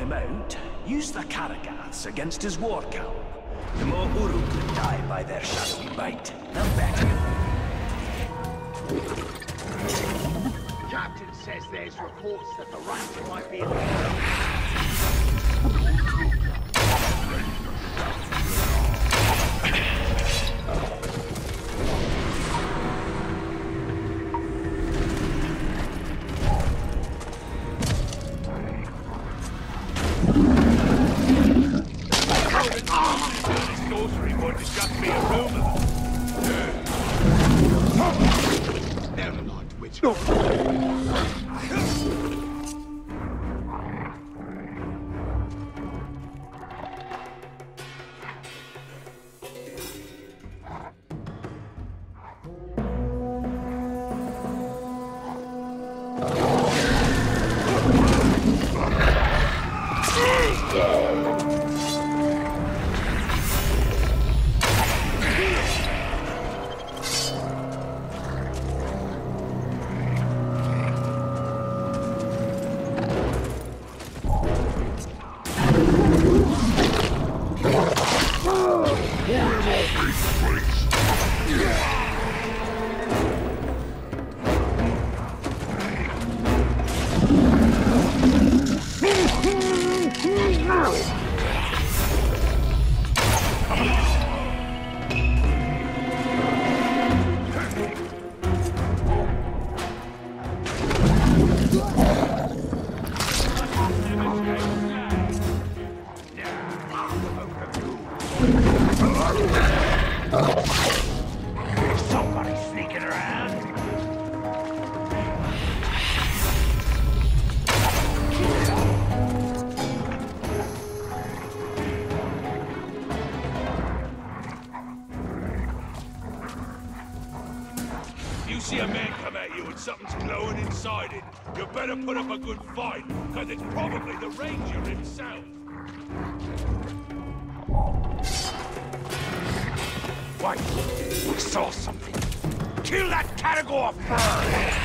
him out, use the Karagaths against his war cowl. The more Uruk that die by their shadowy bite, the better. Captain says there's reports that the rats might be in sorcery wouldn't just be a rumor. Never mind which Somebody sneaking around. If you see a man come at you and something's glowing inside it, you better put up a good fight, because it's probably the Ranger himself. Wait, we saw something. Kill that Caragor first!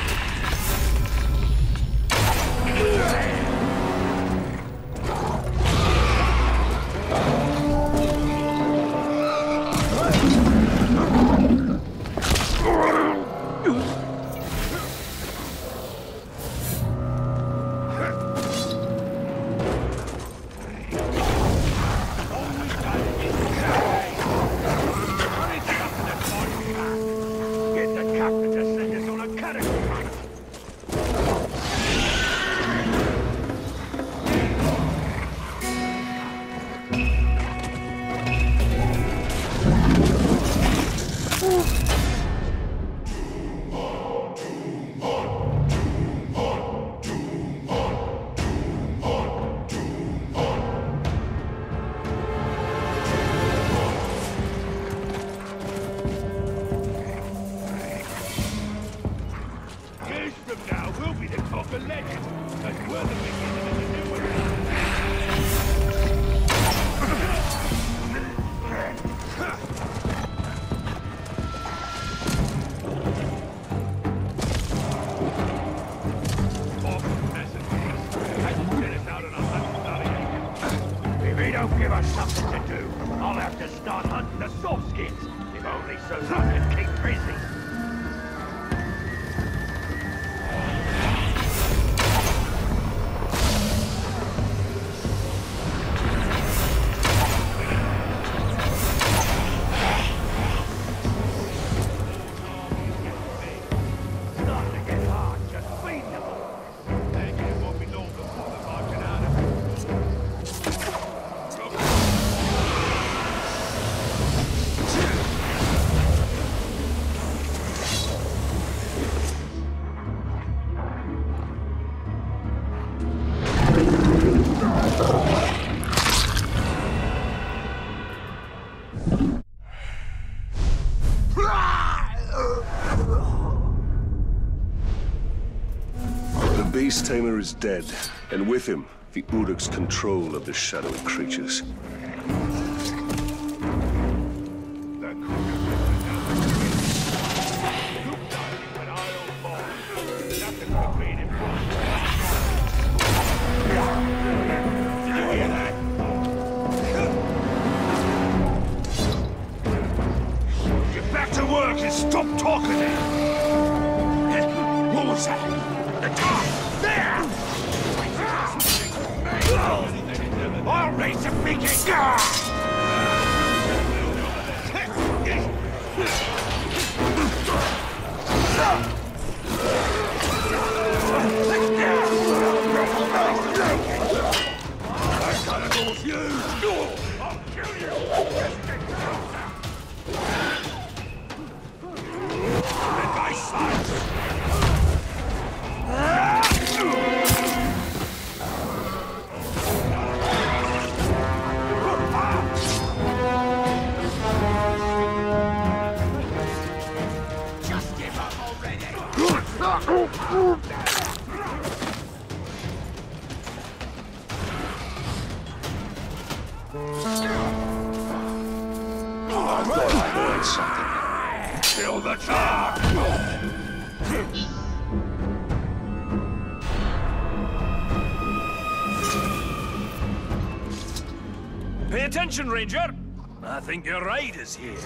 Don't give us something to do. I'll have to start hunting the soft skins, if only so I can keep busy. The Beast Tamer is dead, and with him, the Uruk's control of the shadowy creatures. Did you There! I'll raise a big Just give up already! I thought I heard something. Kill the dog! Pay attention, Ranger. I think your ride is here.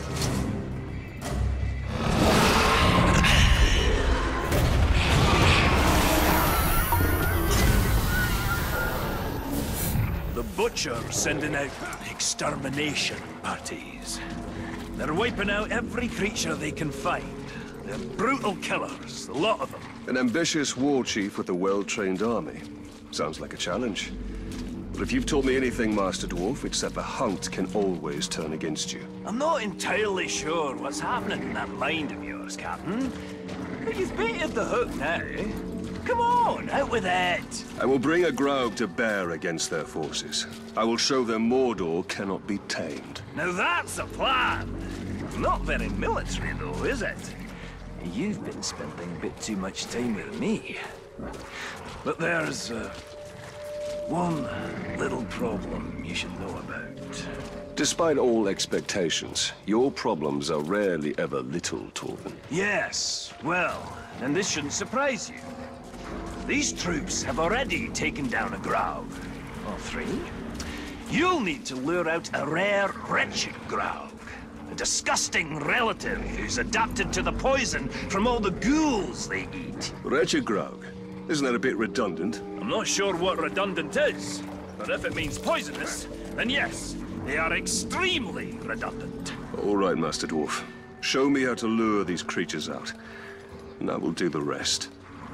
The Butcher's sending out extermination parties. They're wiping out every creature they can find. They're brutal killers, a lot of them. An ambitious warchief with a well-trained army. Sounds like a challenge. But if you've taught me anything, Master Dwarf, it's that the hunt can always turn against you. I'm not entirely sure what's happening in that mind of yours, Captain. But you've baited the hook now. Come on, out with it! I will bring a Graug to bear against their forces. I will show them Mordor cannot be tamed. Now that's a plan! Not very military, though, is it? You've been spending a bit too much time with me. But there's, one little problem you should know about. Despite all expectations, your problems are rarely ever little, Torvin. Yes, well, and this shouldn't surprise you. These troops have already taken down a Graug. Or 3. You'll need to lure out a rare, wretched Graug. A disgusting relative who's adapted to the poison from all the ghouls they eat. Wretched Graug. Isn't that a bit redundant? I'm not sure what redundant is, but if it means poisonous, then yes, they are extremely redundant. All right, Master Dwarf. Show me how to lure these creatures out, and I will do the rest.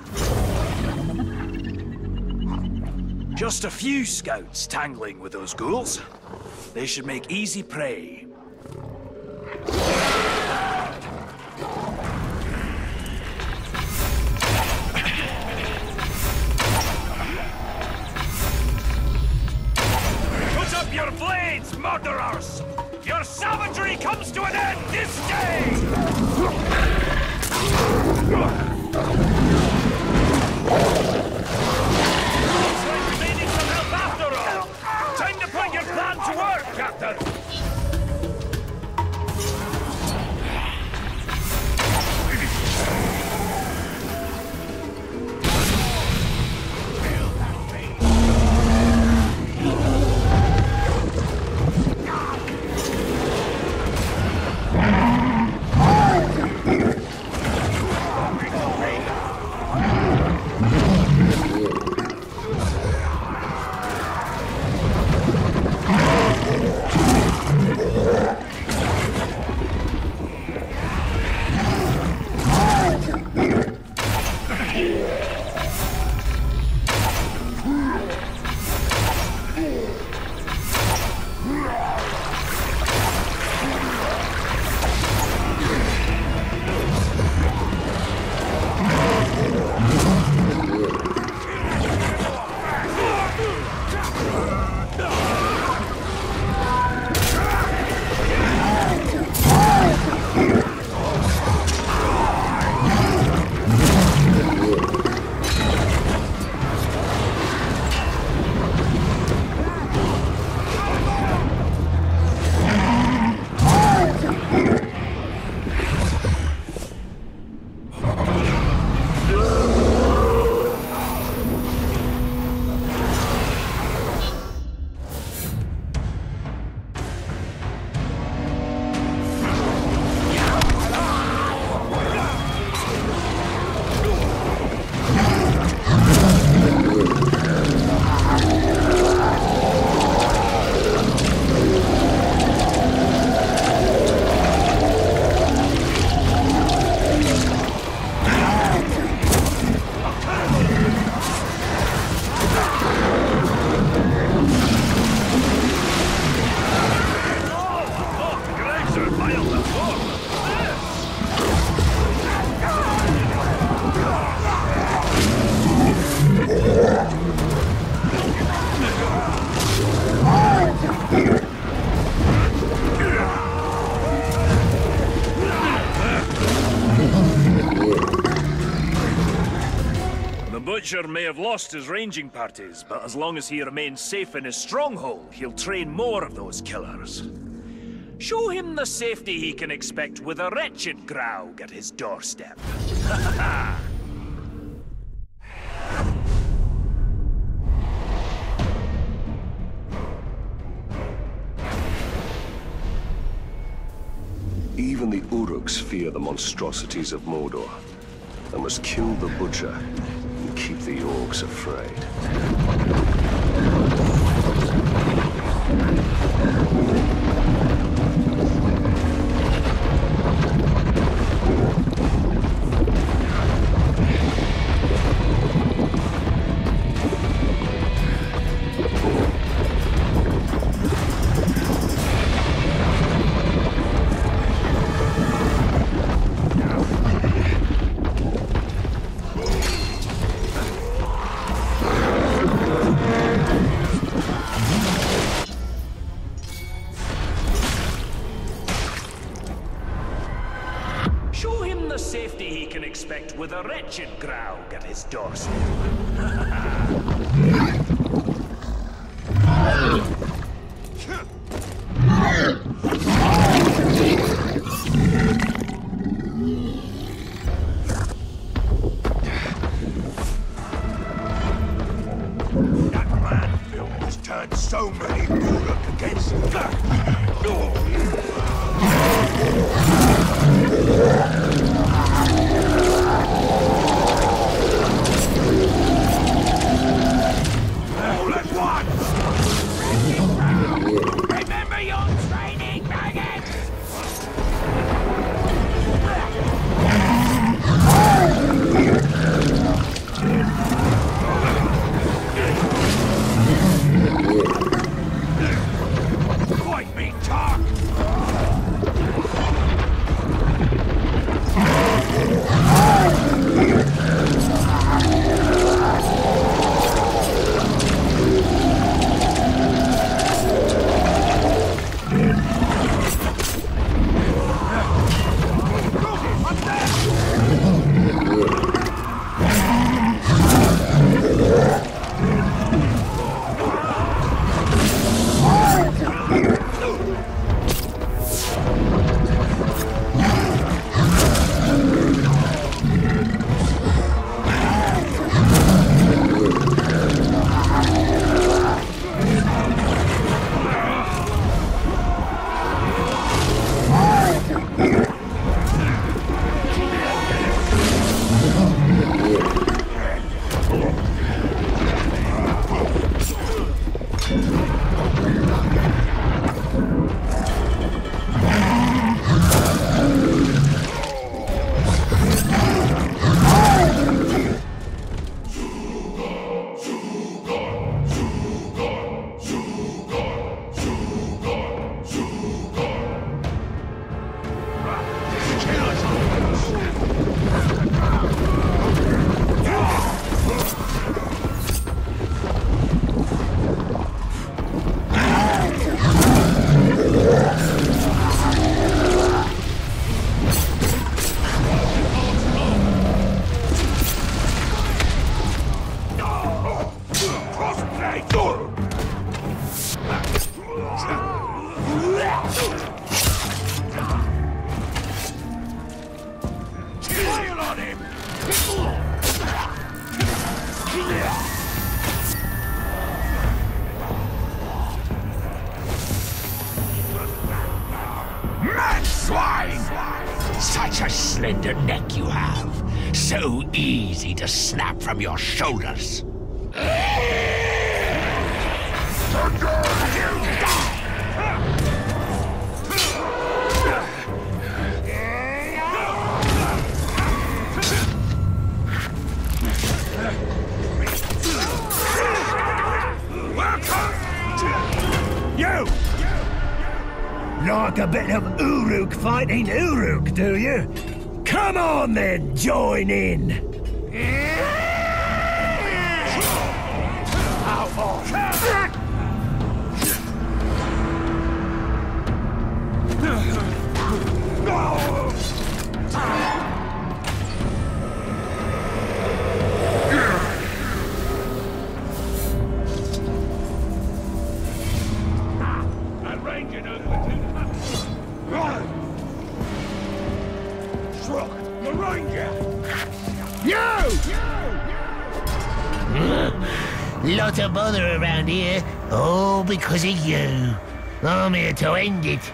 Just a few scouts tangling with those ghouls. They should make easy prey. Put up your blades, murderers! Your savagery comes to an end this day! Looks like we may need some help after all! Time to put your plan to work, Captain! Butcher may have lost his ranging parties, but as long as he remains safe in his stronghold, he'll train more of those killers. Show him the safety he can expect with a wretched Graug at his doorstep. Even the Uruks fear the monstrosities of Mordor. I must kill the Butcher and keep the orcs afraid. Safety he can expect with a wretched Graug at his doorstep. That man Phil has turned so many Uruk against all at once! Remember your training, maggots! Quite me talk! Man swine! Such a slender neck you have. So easy to snap from your shoulders. You! Like a bit of Uruk fighting Uruk, do you? Come on then, join in! Lot of bother around here, all because of you. I'm here to end it.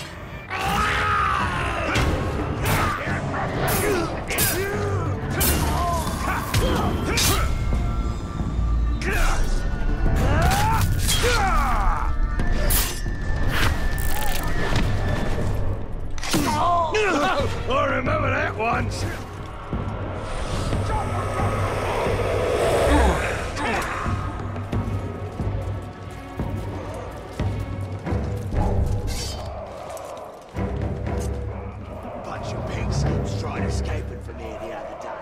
I remember that once. Bunch of pig slips tried escaping from here the other day.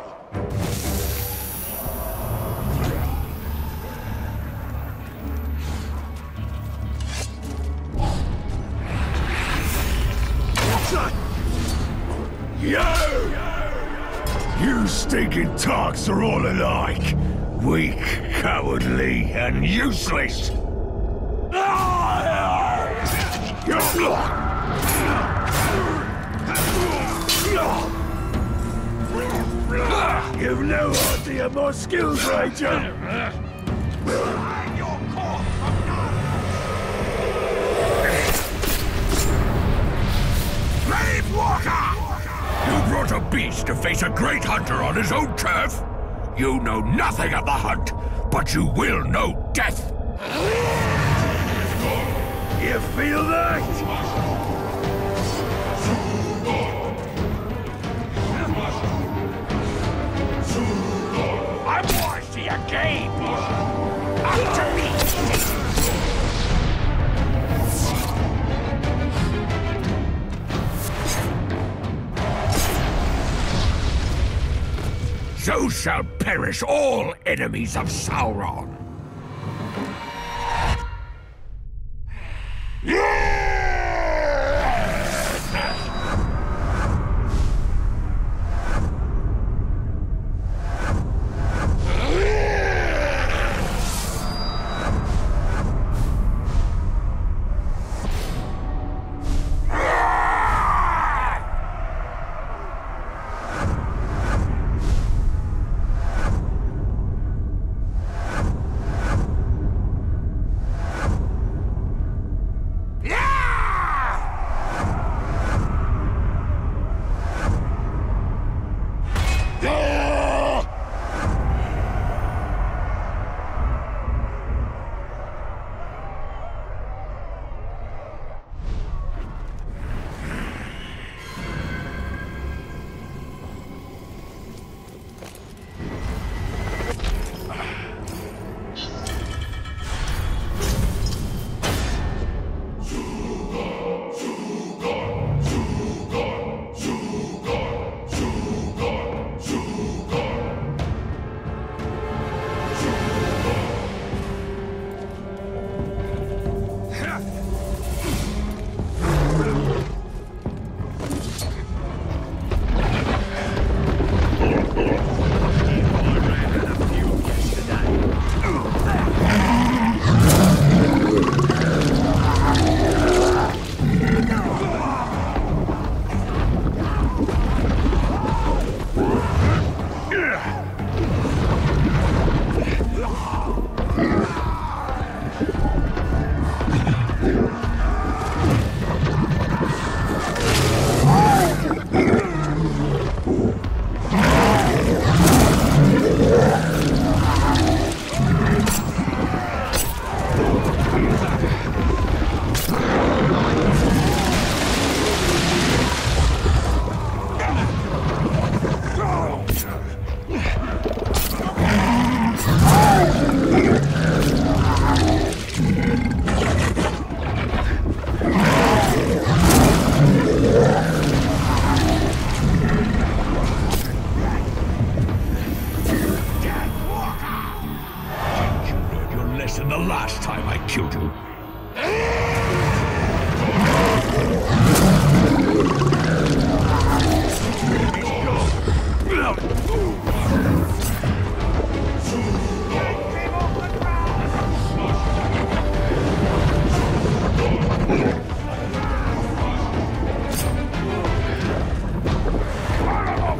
You stinking tarks are all alike. Weak, cowardly, and useless. You've no idea my skills, Ranger. You brought a beast to face a great hunter on his own turf? You know nothing of the hunt, but you will know death! You feel that? I'm wise to your game! Up to me! So shall perish all enemies of Sauron.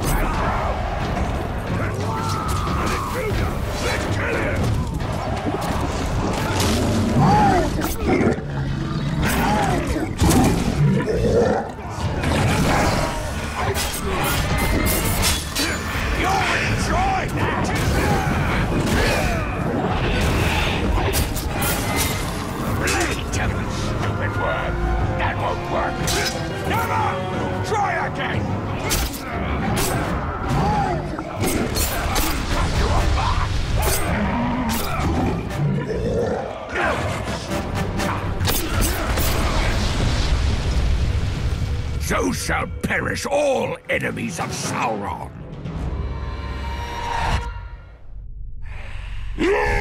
Let's kill him! So shall perish all enemies of Sauron.